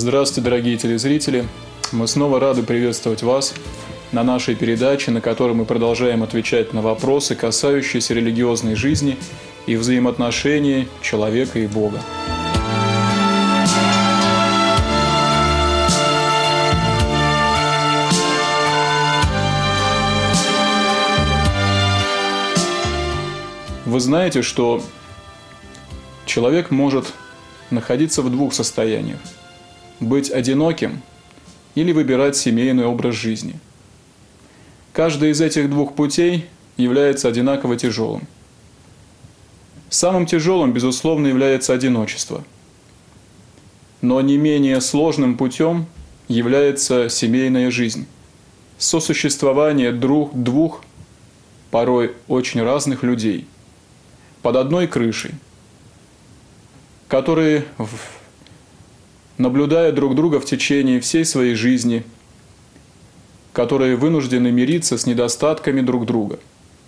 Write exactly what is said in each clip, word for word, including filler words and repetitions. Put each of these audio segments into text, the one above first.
Здравствуйте, дорогие телезрители! Мы снова рады приветствовать вас на нашей передаче, на которой мы продолжаем отвечать на вопросы, касающиеся религиозной жизни и взаимоотношений человека и Бога. Вы знаете, что человек может находиться в двух состояниях: быть одиноким или выбирать семейный образ жизни. Каждый из этих двух путей является одинаково тяжелым. Самым тяжелым, безусловно, является одиночество. Но не менее сложным путем является семейная жизнь, сосуществование друг двух, порой очень разных людей, под одной крышей, которые, наблюдая друг друга в течение всей своей жизни, которые вынуждены мириться с недостатками друг друга.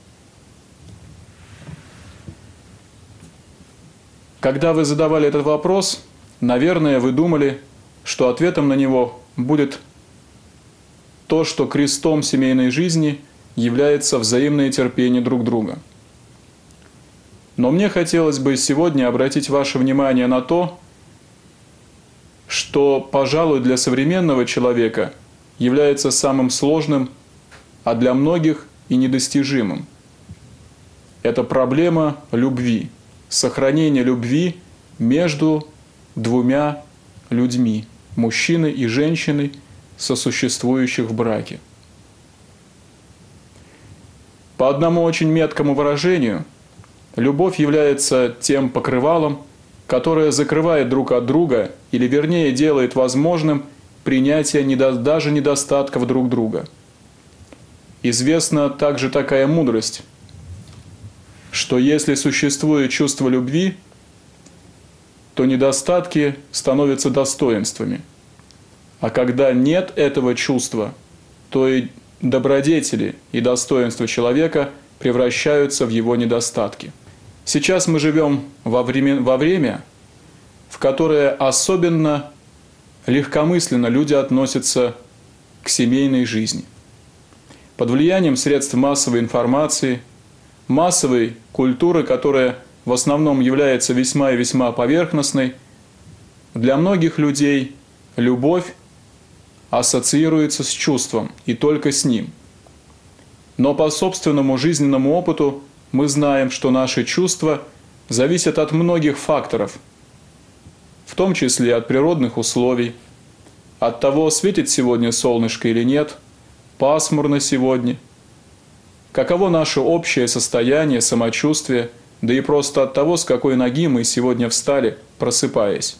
Когда вы задавали этот вопрос, наверное, вы думали, что ответом на него будет то, что крестом семейной жизни является взаимное терпение друг друга. Но мне хотелось бы сегодня обратить ваше внимание на то, что, пожалуй, для современного человека является самым сложным, а для многих и недостижимым. Это проблема любви, сохранения любви между двумя людьми, мужчиной и женщиной, сосуществующих в браке. По одному очень меткому выражению, любовь является тем покрывалом, которое закрывает друг от друга, или вернее делает возможным принятие недо... даже недостатков друг друга. Известна также такая мудрость, что если существует чувство любви, то недостатки становятся достоинствами. А когда нет этого чувства, то и добродетели и достоинства человека превращаются в его недостатки. Сейчас мы живем во время, во время, в которое особенно легкомысленно люди относятся к семейной жизни. Под влиянием средств массовой информации, массовой культуры, которая в основном является весьма и весьма поверхностной, для многих людей любовь ассоциируется с чувством и только с ним. Но по собственному жизненному опыту мы знаем, что наши чувства зависят от многих факторов, в том числе от природных условий, от того, светит сегодня солнышко или нет, пасмурно сегодня, каково наше общее состояние, самочувствие, да и просто от того, с какой ноги мы сегодня встали, просыпаясь.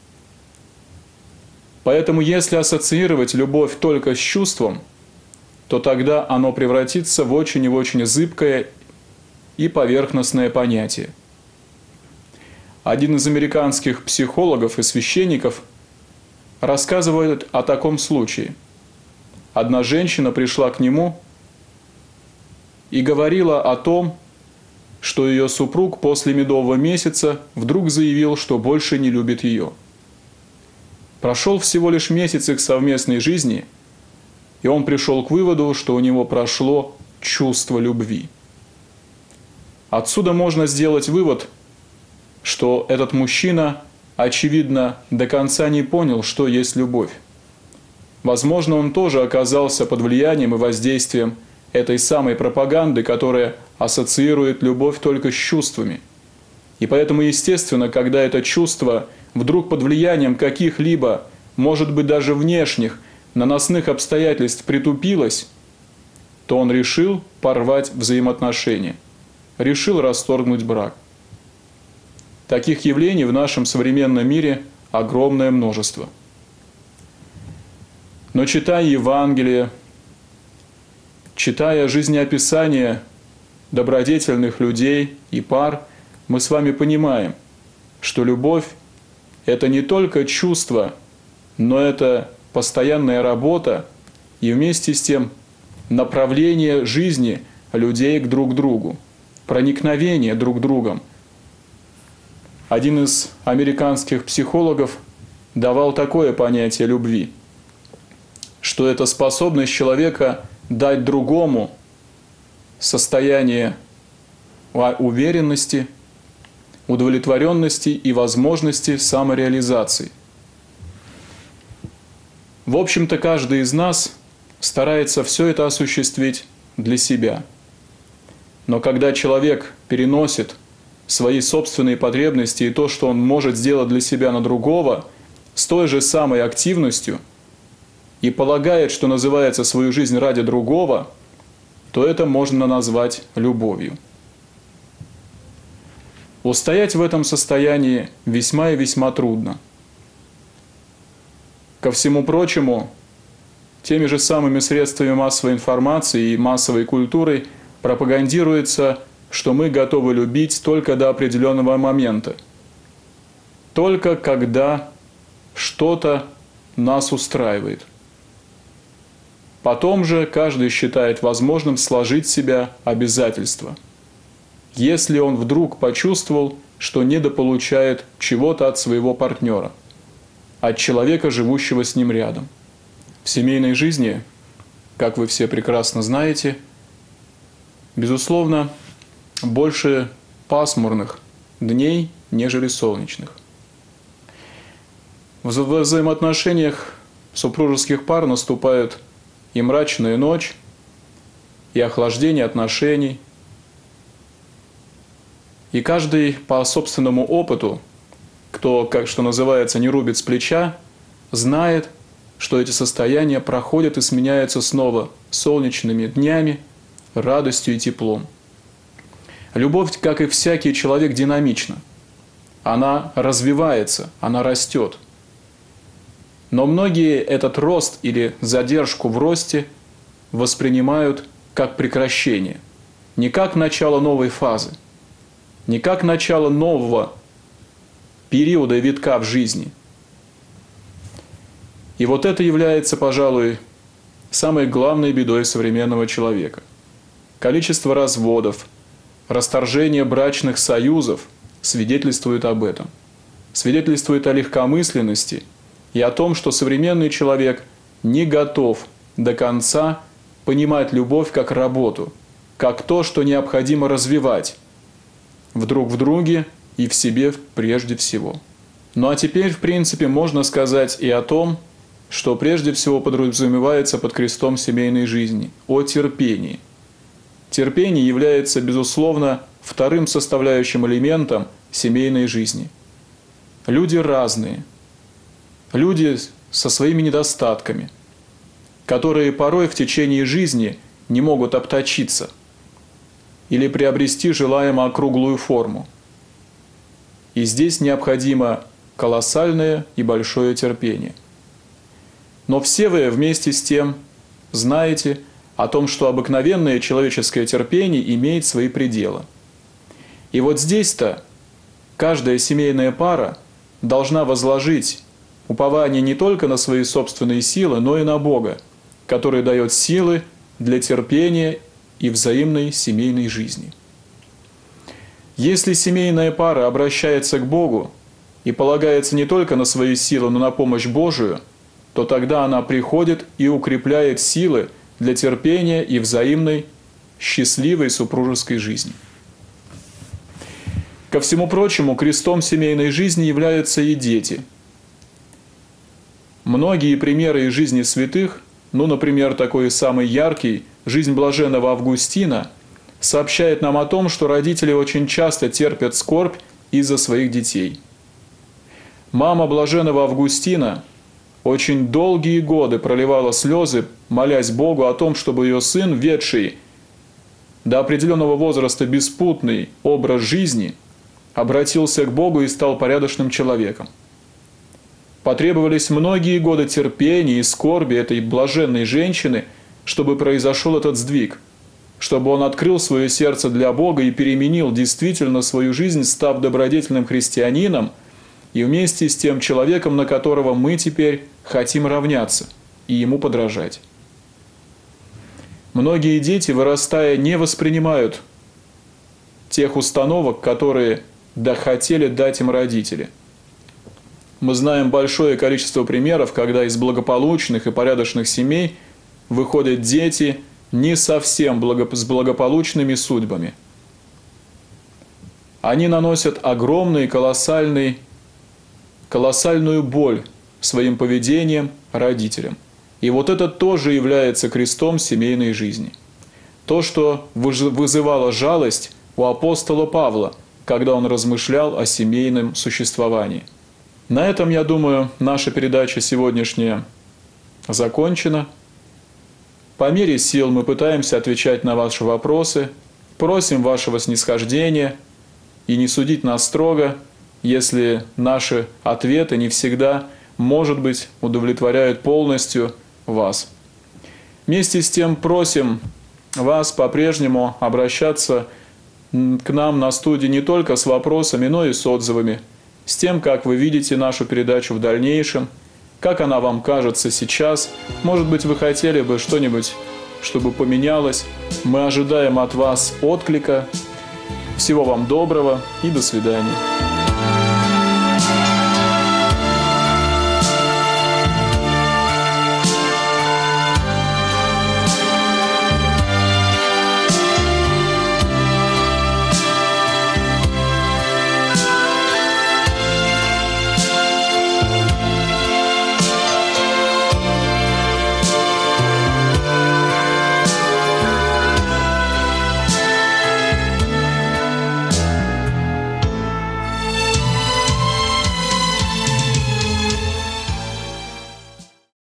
Поэтому если ассоциировать любовь только с чувством, то тогда оно превратится в очень и очень зыбкое и поверхностное понятие. Один из американских психологов и священников рассказывает о таком случае. Одна женщина пришла к нему и говорила о том, что ее супруг после медового месяца вдруг заявил, что больше не любит ее. Прошел всего лишь месяц их совместной жизни, и он пришел к выводу, что у него прошло чувство любви. Отсюда можно сделать вывод, что этот мужчина, очевидно, до конца не понял, что есть любовь. Возможно, он тоже оказался под влиянием и воздействием этой самой пропаганды, которая ассоциирует любовь только с чувствами. И поэтому, естественно, когда это чувство вдруг под влиянием каких-либо, может быть, даже внешних, наносных обстоятельств притупилось, то он решил порвать взаимоотношения, решил расторгнуть брак. Таких явлений в нашем современном мире огромное множество. Но читая Евангелие, читая жизнеописания добродетельных людей и пар, мы с вами понимаем, что любовь – это не только чувство, но это постоянная работа и вместе с тем направление жизни людей к друг другу, проникновение друг другом. Один из американских психологов давал такое понятие любви, что это способность человека дать другому состояние уверенности, удовлетворенности и возможности самореализации. В общем-то, каждый из нас старается все это осуществить для себя. Но когда человек переносит свои собственные потребности и то, что он может сделать для себя, на другого, с той же самой активностью, и полагает, что называется, свою жизнь ради другого, то это можно назвать любовью. Устоять в этом состоянии весьма и весьма трудно. Ко всему прочему, теми же самыми средствами массовой информации и массовой культурой пропагандируется, что мы готовы любить только до определенного момента, только когда что-то нас устраивает. Потом же каждый считает возможным сложить в себя обязательства, если он вдруг почувствовал, что недополучает чего-то от своего партнера, от человека, живущего с ним рядом. В семейной жизни, как вы все прекрасно знаете, безусловно, больше пасмурных дней, нежели солнечных. В вза- взаимоотношениях супружеских пар наступают и мрачная ночь, и охлаждение отношений. И каждый по собственному опыту, кто, как что называется, не рубит с плеча, знает, что эти состояния проходят и сменяются снова солнечными днями, радостью и теплом. Любовь, как и всякий человек, динамична. Она развивается, она растет. Но многие этот рост или задержку в росте воспринимают как прекращение, не как начало новой фазы, не как начало нового периода и витка в жизни. И вот это является, пожалуй, самой главной бедой современного человека. Количество разводов, расторжение брачных союзов свидетельствует об этом. Свидетельствует о легкомысленности и о том, что современный человек не готов до конца понимать любовь как работу, как то, что необходимо развивать в друг в друге и в себе прежде всего. Ну а теперь, в принципе, можно сказать и о том, что прежде всего подразумевается под крестом семейной жизни, о терпении. Терпение является, безусловно, вторым составляющим элементом семейной жизни. Люди разные, люди со своими недостатками, которые порой в течение жизни не могут обточиться или приобрести желаемо округлую форму. И здесь необходимо колоссальное и большое терпение. Но все вы вместе с тем знаете о том, что обыкновенное человеческое терпение имеет свои пределы. И вот здесь-то каждая семейная пара должна возложить упование не только на свои собственные силы, но и на Бога, который дает силы для терпения и взаимной семейной жизни. Если семейная пара обращается к Богу и полагается не только на свои силы, но на помощь Божию, то тогда она приходит и укрепляет силы для терпения и взаимной счастливой супружеской жизни. Ко всему прочему, крестом семейной жизни являются и дети. Многие примеры из жизни святых, ну, например, такой самый яркий, жизнь блаженного Августина, сообщает нам о том, что родители очень часто терпят скорбь из-за своих детей. Мама блаженного Августина очень долгие годы проливала слезы, молясь Богу о том, чтобы ее сын, ведший до определенного возраста беспутный образ жизни, обратился к Богу и стал порядочным человеком. Потребовались многие годы терпения и скорби этой блаженной женщины, чтобы произошел этот сдвиг, чтобы он открыл свое сердце для Бога и переменил действительно свою жизнь, став добродетельным христианином и вместе с тем человеком, на которого мы теперь хотим равняться и ему подражать. Многие дети, вырастая, не воспринимают тех установок, которые да хотели дать им родители. Мы знаем большое количество примеров, когда из благополучных и порядочных семей выходят дети не совсем благо... с благополучными судьбами. Они наносят огромный, колоссальный, колоссальную боль своим поведением родителям. И вот это тоже является крестом семейной жизни. То, что вызывало жалость у апостола Павла, когда он размышлял о семейном существовании. На этом, я думаю, наша передача сегодняшняя закончена. По мере сил мы пытаемся отвечать на ваши вопросы, просим вашего снисхождения и не судить нас строго, если наши ответы не всегда, может быть, удовлетворяют полностью вас. Вместе с тем просим вас по-прежнему обращаться к нам на студии не только с вопросами, но и с отзывами, с тем, как вы видите нашу передачу в дальнейшем, как она вам кажется сейчас. Может быть, вы хотели бы что-нибудь, чтобы поменялось. Мы ожидаем от вас отклика. Всего вам доброго и до свидания.